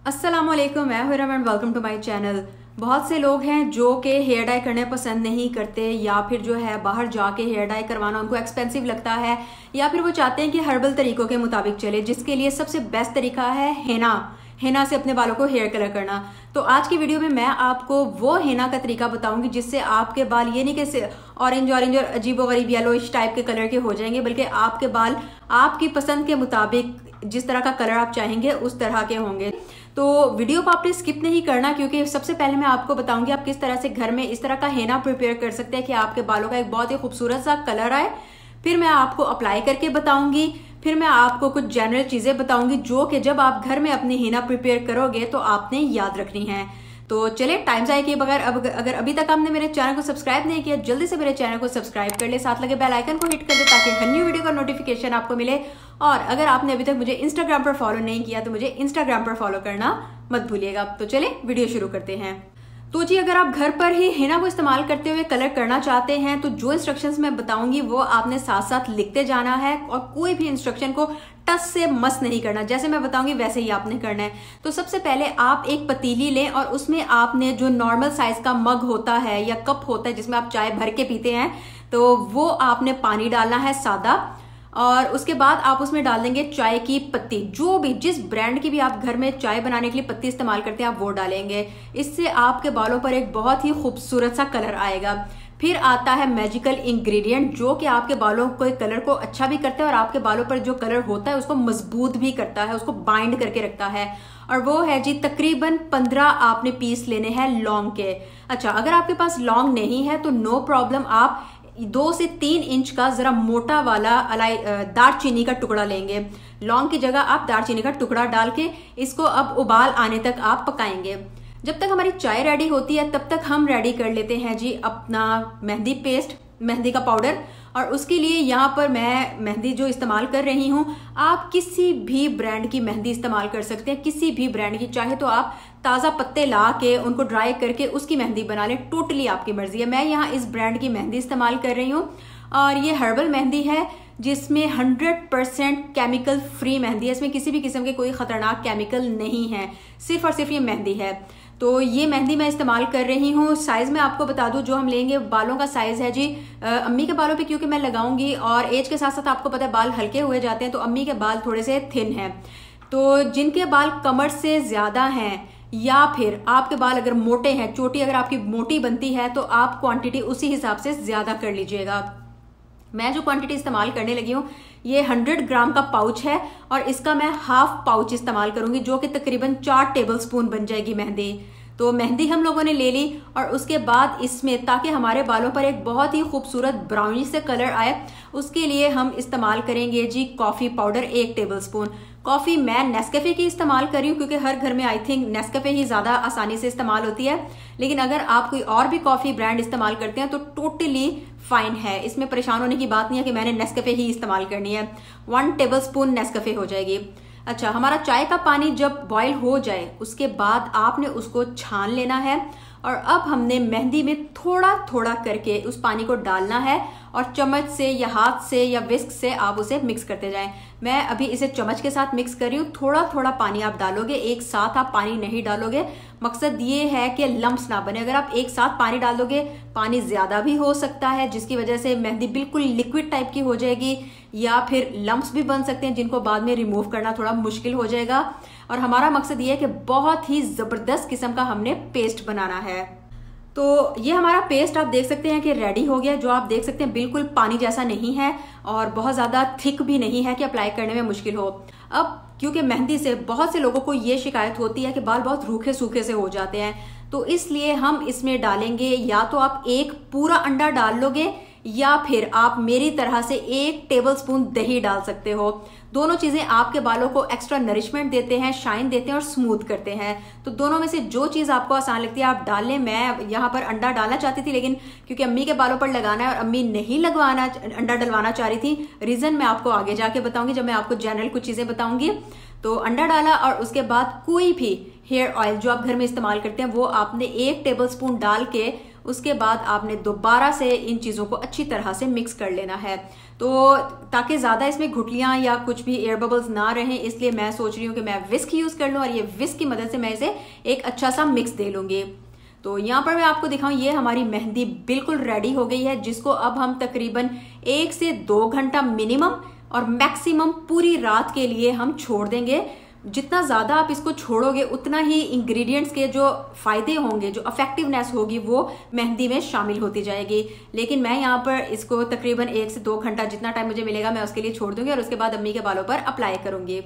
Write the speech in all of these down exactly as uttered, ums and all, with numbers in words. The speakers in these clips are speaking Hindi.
अस्सलाम वालेकुम, मैं हूं Raman. Welcome to my channel. बहुत से लोग हैं जो कि हेयर डाई करने पसंद नहीं करते, या फिर जो है बाहर जाके हेयर डाई करवाना उनको एक्सपेंसिव लगता है, या फिर वो चाहते हैं कि हर्बल तरीकों के मुताबिक चले, जिसके लिए सबसे बेस्ट तरीका है हेना हेना से अपने बालों को हेयर कलर करना। तो आज की वीडियो में मैं आपको वो हेना का तरीका बताऊंगी जिससे आपके बाल ये नहीं कि ऑरेंज ऑरेंज और अजीबोगरीब येलोइश टाइप के कलर के हो जाएंगे, बल्कि आपके बाल आपकी पसंद के मुताबिक जिस तरह का कलर आप चाहेंगे उस तरह के होंगे। तो वीडियो को आपने स्किप नहीं करना, क्योंकि सबसे पहले मैं आपको बताऊंगी आप किस तरह से घर में इस तरह का हेना प्रिपेयर कर सकते हैं कि आपके बालों का एक बहुत ही खूबसूरत सा कलर आए। फिर मैं आपको अप्लाई करके बताऊंगी, फिर मैं आपको कुछ जनरल चीजें बताऊंगी जो कि जब आप घर में अपनी हेना प्रिपेयर करोगे तो आपने याद रखनी है। तो चले टाइम जाए किए बगैर, अब अगर अभी तक आपने मेरे चैनल को सब्सक्राइब नहीं किया जल्दी से मेरे चैनल को सब्सक्राइब कर ले, साथ लगे बेल आइकन को हिट कर दे ताकि हर न्यू वीडियो का नोटिफिकेशन आपको मिले। और अगर आपने अभी तक मुझे इंस्टाग्राम पर फॉलो नहीं किया तो मुझे इंस्टाग्राम पर फॉलो करना मत भूलिएगा। तो चले वीडियो शुरू करते हैं। तो जी, अगर आप घर पर ही हेना को इस्तेमाल करते हुए कलर करना चाहते हैं तो जो इंस्ट्रक्शंस मैं बताऊंगी वो आपने साथ साथ लिखते जाना है, और कोई भी इंस्ट्रक्शन को टच से मस नहीं करना, जैसे मैं बताऊंगी वैसे ही आपने करना है। तो सबसे पहले आप एक पतीली लें और उसमें आपने जो नॉर्मल साइज का मग होता है या कप होता है जिसमें आप चाय भर के पीते हैं, तो वो आपने पानी डालना है सादा, और उसके बाद आप उसमें डाल देंगे चाय की पत्ती, जो भी जिस ब्रांड की भी आप घर में चाय बनाने के लिए पत्ती इस्तेमाल करते हैं आप वो डालेंगे। इससे आपके बालों पर एक बहुत ही खूबसूरत सा कलर आएगा। फिर आता है मैजिकल इंग्रेडिएंट जो कि आपके बालों के कलर को अच्छा भी करता है और आपके बालों पर जो कलर होता है उसको मजबूत भी करता है, उसको बाइंड करके रखता है, और वो है जी तकरीबन पंद्रह आपने पीस लेने हैं लौंग के। अच्छा, अगर आपके पास लौंग नहीं है तो नो प्रॉब्लम, आप दो से तीन इंच का जरा मोटा वाला दालचीनी का टुकड़ा लेंगे। लौंग की जगह आप दालचीनी का टुकड़ा डाल के इसको अब उबाल आने तक आप पकाएंगे। जब तक हमारी चाय रेडी होती है तब तक हम रेडी कर लेते हैं जी अपना मेहंदी पेस्ट, मेहंदी का पाउडर। और उसके लिए यहाँ पर मैं मेहंदी जो इस्तेमाल कर रही हूँ, आप किसी भी ब्रांड की मेहंदी इस्तेमाल कर सकते हैं, किसी भी ब्रांड की। चाहे तो आप ताज़ा पत्ते ला के उनको ड्राई करके उसकी मेहंदी बना लें, टोटली आपकी मर्जी है। मैं यहाँ इस ब्रांड की मेहंदी इस्तेमाल कर रही हूँ, और ये हर्बल मेहंदी है जिसमें hundred percent chemical free mehndi है। इसमें किसी भी किस्म के कोई खतरनाक केमिकल नहीं है, सिर्फ और सिर्फ ये मेहंदी है। तो ये मेहंदी मैं इस्तेमाल कर रही हूँ। साइज में आपको बता दूं, जो हम लेंगे बालों का साइज है जी अम्मी के बालों पे क्योंकि मैं लगाऊंगी, और एज के साथ साथ आपको पता है बाल हल्के हुए जाते हैं, तो अम्मी के बाल थोड़े से थिन हैं। तो जिनके बाल कमर से ज्यादा हैं या फिर आपके बाल अगर मोटे हैं, चोटी अगर आपकी मोटी बनती है तो आप क्वांटिटी उसी हिसाब से ज्यादा कर लीजिएगा। मैं जो क्वांटिटी इस्तेमाल करने लगी हूँ ये हंड्रेड ग्राम का पाउच है, और इसका मैं हाफ पाउच इस्तेमाल करूंगी जो कि तकरीबन चार टेबलस्पून बन जाएगी मेहंदी। तो मेहंदी हम लोगों ने ले ली, और उसके बाद इसमें ताकि हमारे बालों पर एक बहुत ही खूबसूरत ब्राउनिश से कलर आए, उसके लिए हम इस्तेमाल करेंगे जी कॉफी पाउडर एक टेबलस्पून। कॉफी मैं नेस्कैफे की इस्तेमाल कर रही हूँ क्योंकि हर घर में आई थिंक नेस्कैफे ही ज्यादा आसानी से इस्तेमाल होती है, लेकिन अगर आप कोई और भी कॉफी ब्रांड इस्तेमाल करते हैं तो टोटली फाइन है। इसमें परेशान होने की बात नहीं है कि मैंने नेस्कैफे ही इस्तेमाल करनी है। वन टेबलस्पून नेस्कैफे हो जाएगी। अच्छा, हमारा चाय का पानी जब बॉईल हो जाए उसके बाद आपने उसको छान लेना है, और अब हमने मेहंदी में थोड़ा थोड़ा करके उस पानी को डालना है, और चम्मच से या हाथ से या विस्क से आप उसे मिक्स करते जाएं। मैं अभी इसे चम्मच के साथ मिक्स कर रही हूँ। थोड़ा थोड़ा पानी आप डालोगे, एक साथ आप पानी नहीं डालोगे। मकसद ये है कि लम्प्स ना बने। अगर आप एक साथ पानी डालोगे, पानी ज्यादा भी हो सकता है जिसकी वजह से मेहंदी बिल्कुल लिक्विड टाइप की हो जाएगी, या फिर लम्प्स भी बन सकते हैं जिनको बाद में रिमूव करना थोड़ा मुश्किल हो जाएगा। और हमारा मकसद ये है कि बहुत ही जबरदस्त किस्म का हमने पेस्ट बनाना है। तो ये हमारा पेस्ट आप देख सकते हैं कि रेडी हो गया। जो आप देख सकते हैं बिल्कुल पानी जैसा नहीं है और बहुत ज्यादा थिक भी नहीं है कि अप्लाई करने में मुश्किल हो। अब क्योंकि मेहंदी से बहुत से लोगों को ये शिकायत होती है कि बाल बहुत रूखे सूखे से हो जाते हैं, तो इसलिए हम इसमें डालेंगे, या तो आप एक पूरा अंडा डाल लोगे या फिर आप मेरी तरह से एक टेबलस्पून दही डाल सकते हो। दोनों चीजें आपके बालों को एक्स्ट्रा नरिशमेंट देते हैं, शाइन देते हैं और स्मूथ करते हैं। तो दोनों में से जो चीज आपको आसान लगती है आप डाल लें। मैं यहाँ पर अंडा डालना चाहती थी, लेकिन क्योंकि अम्मी के बालों पर लगाना है और अम्मी नहीं लगवाना अंडा डलवाना चाह रही थी, रीजन मैं आपको आगे जाके बताऊंगी जब मैं आपको जनरल कुछ चीजें बताऊंगी। तो अंडा डाला, और उसके बाद कोई भी हेयर ऑयल जो आप घर में इस्तेमाल करते हैं वो आपने एक टेबलस्पून डाल के उसके बाद आपने दोबारा से इन चीज़ों को अच्छी तरह से मिक्स कर लेना है। तो ताकि ज़्यादा इसमें घुटलियाँ या कुछ भी एयर बबल्स ना रहें, इसलिए मैं सोच रही हूँ कि मैं विस्क यूज़ कर लूँ और ये विस्क की मदद से मैं इसे एक अच्छा सा मिक्स दे लूँगी। तो यहाँ पर मैं आपको दिखाऊं, ये हमारी मेहंदी बिल्कुल रेडी हो गई है, जिसको अब हम तकरीबन एक से दो घंटा मिनिमम और मैक्सिमम पूरी रात के लिए हम छोड़ देंगे। जितना ज़्यादा आप इसको छोड़ोगे उतना ही इंग्रेडिएंट्स के जो फ़ायदे होंगे, जो इफेक्टिवनेस होगी, वो मेहंदी में शामिल होती जाएगी। लेकिन मैं यहाँ पर इसको तकरीबन एक से दो घंटा जितना टाइम मुझे मिलेगा मैं उसके लिए छोड़ दूंगी और उसके बाद अम्मी के बालों पर अप्लाई करूंगी।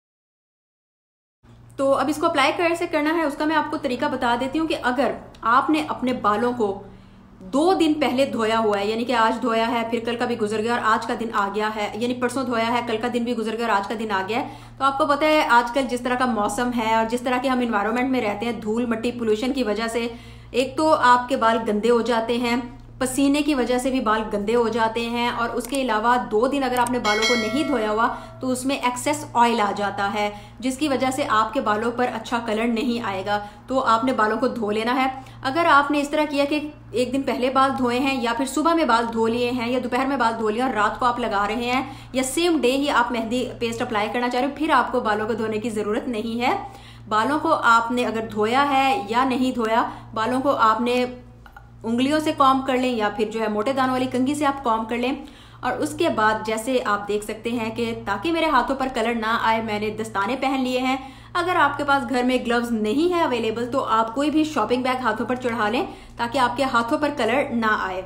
तो अब इसको अप्लाई कैसे करना है उसका मैं आपको तरीका बता देती हूँ कि अगर आपने अपने बालों को दो दिन पहले धोया हुआ है, यानी कि आज धोया है फिर कल का भी गुजर गया और आज का दिन आ गया है, यानी परसों धोया है कल का दिन भी गुजर गया और आज का दिन आ गया है, तो आपको पता है आजकल जिस तरह का मौसम है और जिस तरह के हम इन्वायरमेंट में रहते हैं, धूल मिट्टी पोल्यूशन की वजह से एक तो आपके बाल गंदे हो जाते हैं, पसीने की वजह से भी बाल गंदे हो जाते हैं, और उसके अलावा दो दिन अगर आपने बालों को नहीं धोया हुआ तो उसमें एक्सेस ऑयल आ जाता है, जिसकी वजह से आपके बालों पर अच्छा कलर नहीं आएगा। तो आपने बालों को धो लेना है। अगर आपने इस तरह किया कि एक दिन पहले बाल धोए हैं या फिर सुबह में बाल धो लिए हैं या दोपहर में बाल धो लिए और रात को आप लगा रहे हैं या सेम डे ही आप मेहंदी पेस्ट अप्लाई करना चाह रहे हो, फिर आपको बालों को धोने की ज़रूरत नहीं है। बालों को आपने अगर धोया है या नहीं धोया, बालों को आपने उंगलियों से कॉम्ब कर लें या फिर जो है मोटे दानों वाली कंघी से आप कॉम्ब कर लें। और उसके बाद जैसे आप देख सकते हैं कि ताकि मेरे हाथों पर कलर ना आए, मैंने दस्ताने पहन लिए हैं। अगर आपके पास घर में ग्लव्स नहीं है अवेलेबल तो आप कोई भी शॉपिंग बैग हाथों पर चढ़ा लें ताकि आपके हाथों पर कलर ना आए।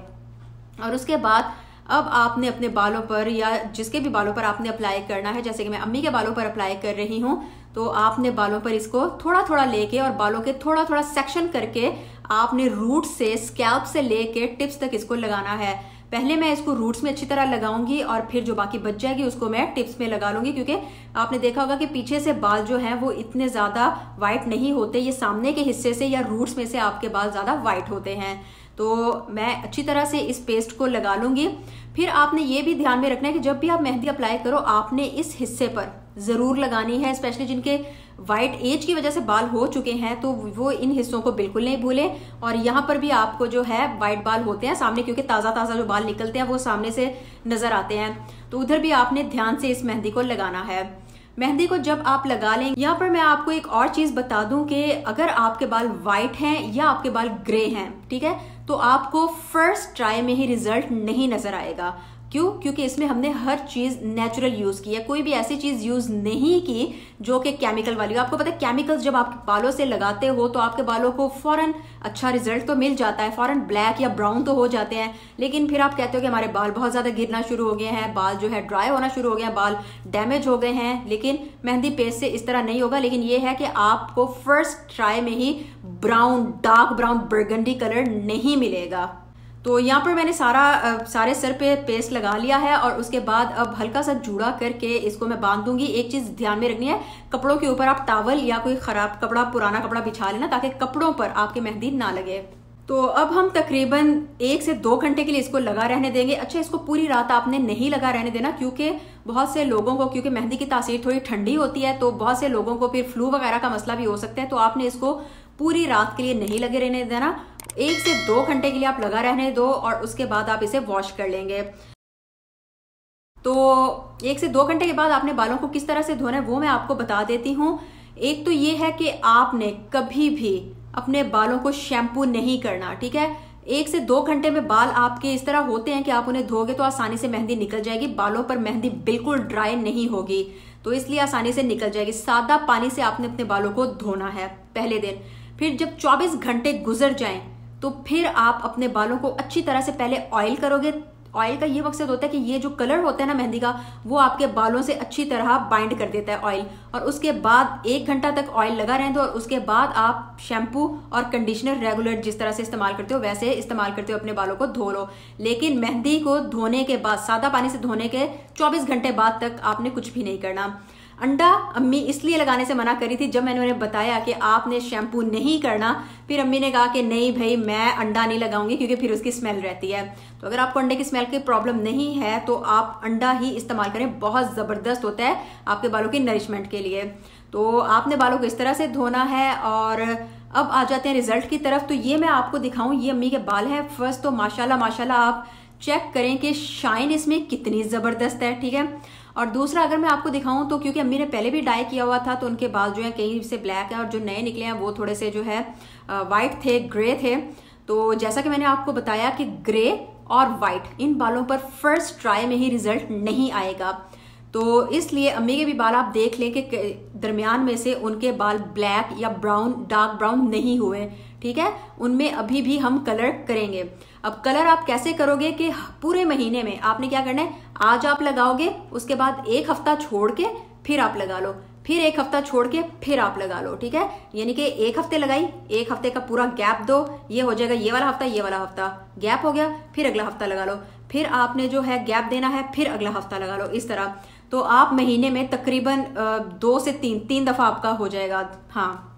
और उसके बाद अब आपने अपने बालों पर या जिसके भी बालों पर आपने अप्लाई करना है, जैसे कि मैं अम्मी के बालों पर अप्लाई कर रही हूँ, तो आपने बालों पर इसको थोड़ा थोड़ा लेके और बालों के थोड़ा थोड़ा सेक्शन करके आपने रूट से, स्कैल्प से लेके टिप्स तक इसको लगाना है। पहले मैं इसको रूट्स में अच्छी तरह लगाऊंगी और फिर जो बाकी बच जाएगी उसको मैं टिप्स में लगा लूंगी, क्योंकि आपने देखा होगा कि पीछे से बाल जो हैं वो इतने ज़्यादा वाइट नहीं होते, ये सामने के हिस्से से या रूट्स में से आपके बाल ज़्यादा वाइट होते हैं। तो मैं अच्छी तरह से इस पेस्ट को लगा लूंगी। फिर आपने ये भी ध्यान में रखना है कि जब भी आप मेहंदी अप्लाई करो आपने इस हिस्से पर ज़रूर लगानी है, स्पेशली जिनके वाइट एज की वजह से बाल हो चुके हैं तो वो इन हिस्सों को बिल्कुल नहीं भूलें। और यहाँ पर भी आपको जो है वाइट बाल होते हैं सामने, क्योंकि ताज़ा ताज़ा जो बाल निकलते हैं वो सामने से नज़र आते हैं, तो उधर भी आपने ध्यान से इस मेहंदी को लगाना है। मेहंदी को जब आप लगा लें, यहाँ पर मैं आपको एक और चीज़ बता दूं कि अगर आपके बाल वाइट हैं या आपके बाल ग्रे हैं, ठीक है, तो आपको फर्स्ट ट्राई में ही रिजल्ट नहीं नजर आएगा। क्यों? क्योंकि इसमें हमने हर चीज़ नेचुरल यूज़ की है, कोई भी ऐसी चीज़ यूज़ नहीं की जो कि केमिकल वाली हो। आपको पता है केमिकल्स जब आप बालों से लगाते हो तो आपके बालों को फ़ौरन अच्छा रिजल्ट तो मिल जाता है, फ़ौरन ब्लैक या ब्राउन तो हो जाते हैं, लेकिन फिर आप कहते हो कि हमारे बाल बहुत ज़्यादा गिरना शुरू हो गए हैं, बाल जो है ड्राई होना शुरू हो गए हैं, बाल डैमेज हो गए हैं। लेकिन मेहंदी पेस्ट से इस तरह नहीं होगा, लेकिन ये है कि आपको फर्स्ट ट्राई में ही brown, dark brown, burgundy colour नहीं मिलेगा। तो यहाँ पर मैंने सारा सारे सर पे पेस्ट लगा लिया है और उसके बाद अब हल्का सा जूड़ा करके इसको मैं बांध दूंगी। एक चीज़ ध्यान में रखनी है, कपड़ों के ऊपर आप टॉवल या कोई ख़राब कपड़ा, पुराना कपड़ा बिछा लेना ताकि कपड़ों पर आपकी मेहंदी ना लगे। तो अब हम तकरीबन एक से दो घंटे के लिए इसको लगा रहने देंगे। अच्छा, इसको पूरी रात आपने नहीं लगा रहने देना, क्योंकि बहुत से लोगों को, क्योंकि मेहंदी की तासीर थोड़ी ठंडी होती है, तो बहुत से लोगों को फिर फ्लू वगैरह का मसला भी हो सकता है। तो आपने इसको पूरी रात के लिए नहीं लगे रहने देना, एक से दो घंटे के लिए आप लगा रहने दो और उसके बाद आप इसे वॉश कर लेंगे। तो एक से दो घंटे के बाद आपने बालों को किस तरह से धोना है वो मैं आपको बता देती हूँ। एक तो ये है कि आपने कभी भी अपने बालों को शैम्पू नहीं करना, ठीक है। एक से दो घंटे में बाल आपके इस तरह होते हैं कि आप उन्हें धोगे तो आसानी से मेहंदी निकल जाएगी, बालों पर मेहंदी बिल्कुल ड्राई नहीं होगी, तो इसलिए आसानी से निकल जाएगी। सादा पानी से आपने अपने बालों को धोना है पहले दिन। फिर जब चौबीस घंटे गुजर जाएं तो फिर आप अपने बालों को अच्छी तरह से पहले ऑयल करोगे। ऑयल का ये मकसद होता है कि ये जो कलर होता है ना मेहंदी का, वो आपके बालों से अच्छी तरह बाइंड कर देता है ऑयल। और उसके बाद एक घंटा तक ऑयल लगा रहने दो और उसके बाद आप शैम्पू और कंडीशनर रेगुलर जिस तरह से इस्तेमाल करते हो वैसे इस्तेमाल करते हो अपने बालों को धो लो। लेकिन मेहंदी को धोने के बाद, सादा पानी से धोने के चौबीस घंटे बाद तक आपने कुछ भी नहीं करना। अंडा अम्मी इसलिए लगाने से मना करी थी, जब मैंने उन्हें बताया कि आपने शैम्पू नहीं करना, फिर अम्मी ने कहा कि नहीं भाई मैं अंडा नहीं लगाऊंगी क्योंकि फिर उसकी स्मेल रहती है। तो अगर आपको अंडे की स्मेल की प्रॉब्लम नहीं है तो आप अंडा ही इस्तेमाल करें, बहुत ज़बरदस्त होता है आपके बालों की नरिशमेंट के लिए। तो आपने बालों को इस तरह से धोना है और अब आ जाते हैं रिजल्ट की तरफ। तो ये मैं आपको दिखाऊं, ये अम्मी के बाल हैं। फर्स्ट तो माशाल्लाह माशाल्लाह आप चेक करें कि शाइन इसमें कितनी ज़बरदस्त है, ठीक है। और दूसरा अगर मैं आपको दिखाऊं तो क्योंकि अम्मी ने पहले भी डाई किया हुआ था तो उनके बाल जो है कहीं से ब्लैक है और जो नए निकले हैं वो थोड़े से जो है वाइट थे, ग्रे थे। तो जैसा कि मैंने आपको बताया कि ग्रे और वाइट इन बालों पर फर्स्ट ट्राई में ही रिजल्ट नहीं आएगा। तो इसलिए अम्मी के भी बाल आप देख लें कि दरमियान में से उनके बाल ब्लैक या ब्राउन, डार्क ब्राउन नहीं हुए, ठीक है। उनमें अभी भी हम कलर करेंगे। अब कलर आप कैसे करोगे कि पूरे महीने में आपने क्या करना है, आज आप लगाओगे, उसके बाद एक हफ्ता छोड़ के फिर आप लगा लो, फिर एक हफ्ता छोड़ के फिर आप लगा लो, ठीक है। यानी कि एक हफ्ते लगाई, एक हफ्ते का पूरा गैप दो, ये हो जाएगा ये वाला हफ्ता, ये वाला हफ्ता गैप हो गया, फिर अगला हफ्ता लगा लो, फिर आपने जो है गैप देना है, फिर अगला हफ्ता लगा लो, इस तरह। तो आप महीने में तकरीबन दो से तीन तीन दफा आपका हो जाएगा, हाँ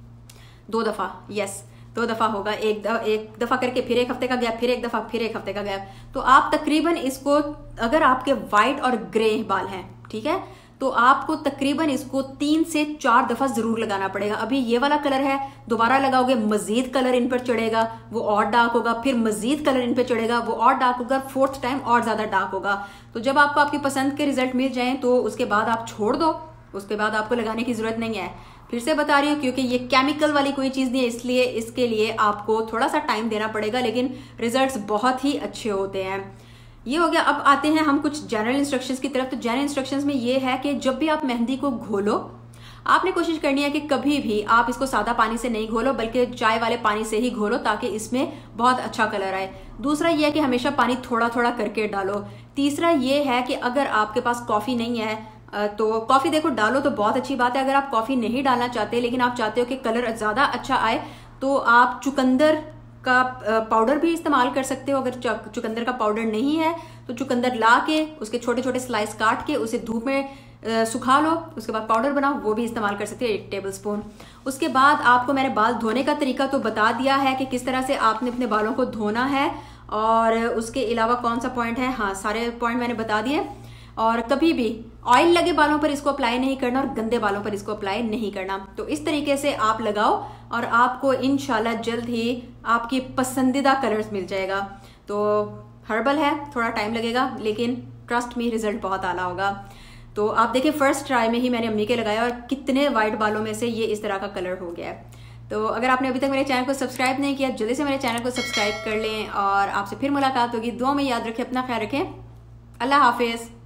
दो दफा, यस दो दफा होगा, एक दफा एक दफा करके फिर एक हफ्ते का गैप, फिर एक दफा, फिर एक हफ्ते का गैप। तो आप तकरीबन इसको, अगर आपके व्हाइट और ग्रे बाल हैं, ठीक है, तो आपको तकरीबन इसको तीन से चार दफा जरूर लगाना पड़ेगा। अभी ये वाला कलर है, दोबारा लगाओगे मजीद कलर इन पर चढ़ेगा, वो और डार्क होगा, फिर मजीद कलर इन पर चढ़ेगा, वो और डार्क होगा, फोर्थ टाइम और ज्यादा डार्क होगा। तो जब आपको आपकी पसंद के रिजल्ट मिल जाए तो उसके बाद आप छोड़ दो, उसके बाद आपको लगाने की जरूरत नहीं है। फिर से बता रही हूँ क्योंकि ये केमिकल वाली कोई चीज नहीं है, इसलिए इसके लिए आपको थोड़ा सा टाइम देना पड़ेगा, लेकिन रिजल्ट्स बहुत ही अच्छे होते हैं। ये हो गया। अब आते हैं हम कुछ जनरल इंस्ट्रक्शंस की तरफ। तो जनरल इंस्ट्रक्शंस में ये है कि जब भी आप मेहंदी को घोलो, आपने कोशिश करनी है कि कभी भी आप इसको सादा पानी से नहीं घोलो, बल्कि चाय वाले पानी से ही घोलो, ताकि इसमें बहुत अच्छा कलर आए। दूसरा ये है कि हमेशा पानी थोड़ा थोड़ा करके डालो। तीसरा ये है कि अगर आपके पास कॉफी नहीं है तो कॉफी देखो डालो तो बहुत अच्छी बात है। अगर आप कॉफी नहीं डालना चाहते लेकिन आप चाहते हो कि कलर ज्यादा अच्छा आए, तो आप चुकंदर का पाउडर भी इस्तेमाल कर सकते हो। अगर चुकंदर का पाउडर नहीं है तो चुकंदर ला के उसके छोटे छोटे स्लाइस काट के उसे धूप में सुखा लो, उसके बाद पाउडर बनाओ, वो भी इस्तेमाल कर सकते हो, एक टेबल स्पून। उसके बाद आपको मैंने बाल धोने का तरीका तो बता दिया है कि किस तरह से आपने अपने बालों को धोना है, और उसके अलावा कौन सा पॉइंट है, हाँ सारे पॉइंट मैंने बता दिए। और कभी भी ऑयल लगे बालों पर इसको अप्लाई नहीं करना और गंदे बालों पर इसको अप्लाई नहीं करना। तो इस तरीके से आप लगाओ और आपको इंशाल्लाह जल्द ही आपकी पसंदीदा कलर्स मिल जाएगा। तो हर्बल है, थोड़ा टाइम लगेगा, लेकिन ट्रस्ट मी रिजल्ट बहुत आला होगा। तो आप देखिए फर्स्ट ट्राई में ही मैंने अम्मी के लगाया और कितने वाइट बालों में से ये इस तरह का कलर हो गया है। तो अगर आपने अभी तक मेरे चैनल को सब्सक्राइब नहीं किया, जल्दी से मेरे चैनल को सब्सक्राइब कर लें। और आपसे फिर मुलाकात होगी। दुआ में याद रखें, अपना ख्याल रखें। अल्लाह हाफिज़।